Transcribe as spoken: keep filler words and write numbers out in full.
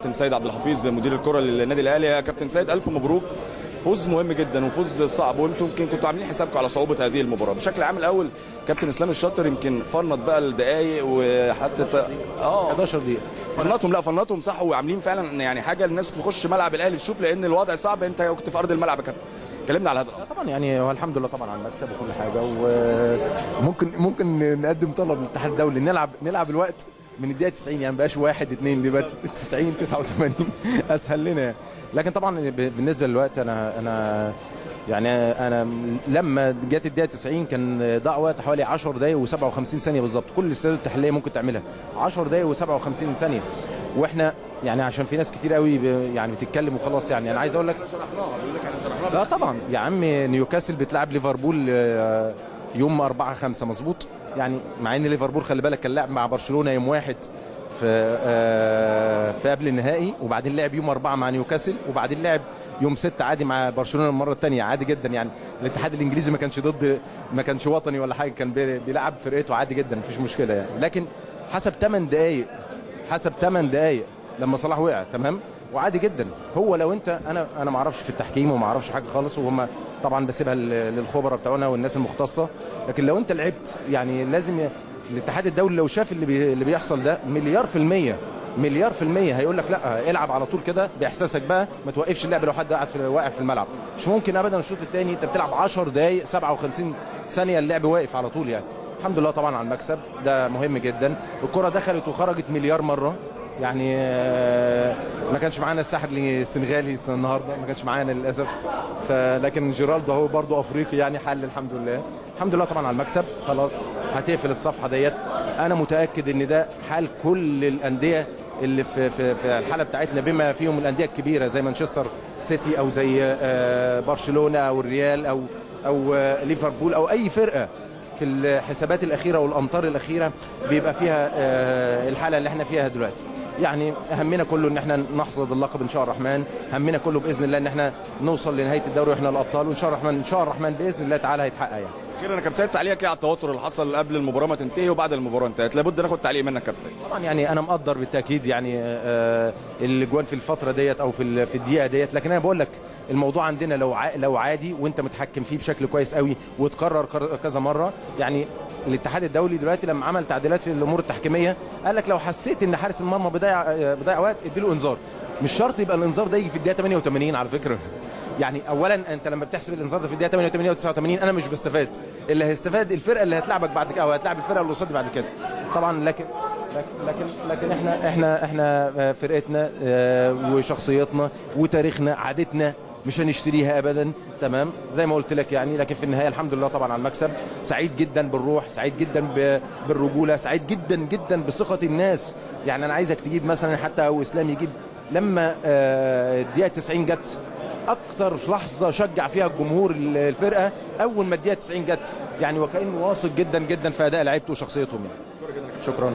كابتن سيد عبد الحفيظ مدير الكره للنادي الاهلي. يا كابتن سيد الف مبروك، فوز مهم جدا وفوز صعب، وانتم يمكن كنتوا عاملين حسابكم على صعوبه هذه المباراه. بشكل عام الاول كابتن اسلام الشاطر يمكن فنط بقى الدقائق وحتى اه حداشر دقيقه فنطهم، لا فنطهم صح، وعاملين فعلا يعني حاجه الناس تخش ملعب الاهلي تشوف، لان الوضع صعب. انت كنت في ارض الملعب يا كابتن، كلمنا على هذا. طبعا يعني هو الحمد لله طبعا على المكسب وكل حاجه، وممكن ممكن نقدم طلب للاتحاد الدولي نلعب نلعب الوقت من الدقيقه تسعين، يعني ما بقاش واحد اثنين، دي بقت تسعين تسعة وثمانين اسهل لنا يعني. لكن طبعا بالنسبه للوقت انا انا يعني انا لما جت الدقيقه تسعين كان ضاع وقت حوالي عشر دقائق وسبعة وخمسين ثانيه بالظبط. كل الاستادات التحليليه ممكن تعملها عشر دقائق وسبعة وخمسين ثانيه، واحنا يعني عشان في ناس كتير قوي يعني بتتكلم وخلاص. يعني انا عايز اقول لك لا طبعا يا عم، نيوكاسل بتلعب ليفربول يوم أربعة خمسة مظبوط، يعني مع ان ليفربول خلي بالك كان لعب مع برشلونه يوم واحد في في قبل النهائي، وبعدين لعب يوم أربعة مع نيوكاسل، وبعدين لعب يوم ستة عادي مع برشلونه المره الثانيه عادي جدا. يعني الاتحاد الانجليزي ما كانش ضد، ما كانش وطني ولا حاجه، كان بيلعب فرقته عادي جدا مفيش مشكله يعني. لكن حسب ثمان دقائق، حسب ثمان دقائق لما صلاح وقع تمام، وعادي جدا. هو لو انت انا انا ما اعرفش في التحكيم وما اعرفش حاجه خالص، وهم طبعا بسيبها للخبراء بتوعنا والناس المختصه، لكن لو انت لعبت يعني لازم الاتحاد الدولي لو شاف اللي, بي اللي بيحصل ده مليار في الميه مليار في الميه هيقول لك لا العب على طول كده باحساسك بقى، ما توقفش اللعب لو حد قاعد في واقف في الملعب. مش ممكن ابدا الشوط الثاني انت بتلعب عشر دقائق سبعة وخمسين ثانيه اللعب واقف على طول يعني. الحمد لله طبعا على المكسب ده مهم جدا. الكره دخلت وخرجت مليار مره يعني. ما كانش معانا الساحر السنغالي النهارده، ما كانش معانا للاسف، لكن جيرالدو هو برضه افريقي يعني حل الحمد لله. الحمد لله طبعا على المكسب، خلاص هتقفل الصفحه ديت. انا متاكد ان ده حال كل الانديه اللي في في في الحاله بتاعتنا، بما فيهم الانديه الكبيره زي مانشستر سيتي او زي برشلونه او الريال او او ليفربول او اي فرقه في الحسابات الاخيره والامطار الاخيره بيبقى فيها الحاله اللي احنا فيها دلوقتي. يعني همنا كله ان احنا نحصد اللقب ان شاء الرحمن، همنا كله باذن الله ان احنا نوصل لنهايه الدوري واحنا الابطال، وان شاء الرحمن ان شاء الرحمن باذن الله تعالى هيتحقق يعني. اخيرا انا كابتن سيد تعليقك ايه على التوتر اللي حصل قبل المباراه ما تنتهي وبعد المباراه انتهت؟ لابد ناخد تعليق منك كابتن سيد. طبعا يعني انا مقدر بالتاكيد يعني آه الاجوان في الفتره ديت او في في الدقيقه ديت، لكن انا بقول لك الموضوع عندنا لو لو عادي وانت متحكم فيه بشكل كويس قوي وتكرر كذا مره. يعني الاتحاد الدولي دلوقتي لما عمل تعديلات في الامور التحكيميه قال لك لو حسيت ان حارس المرمى بيضيع بيضيع وقت اديله انذار. مش شرط يبقى الانذار ده يجي في الدقيقه ثمانية وثمانين على فكره. يعني اولا انت لما بتحسب الانذار ده في الدقيقه ثمانية وثمانين او تسعة وثمانين انا مش بستفاد، اللي هيستفاد الفرقه اللي هتلعبك بعد كده او هتلعب الفرقه اللي قصادي بعد كده طبعا. لكن لكن لكن احنا احنا احنا فرقتنا وشخصيتنا وتاريخنا عادتنا مش هنشتريها ابدا تمام زي ما قلت لك يعني. لكن في النهايه الحمد لله طبعا على المكسب، سعيد جدا بالروح، سعيد جدا بالرجوله، سعيد جدا جدا بثقه الناس. يعني انا عايزك تجيب مثلا حتى او اسلام يجيب لما الدقيقه تسعين جت اكتر لحظه شجع فيها الجمهور الفرقه اول ما الدقيقه تسعين جت يعني، وكانه واثق جدا جدا في اداء لعيبته وشخصيتهم يعني. شكرا.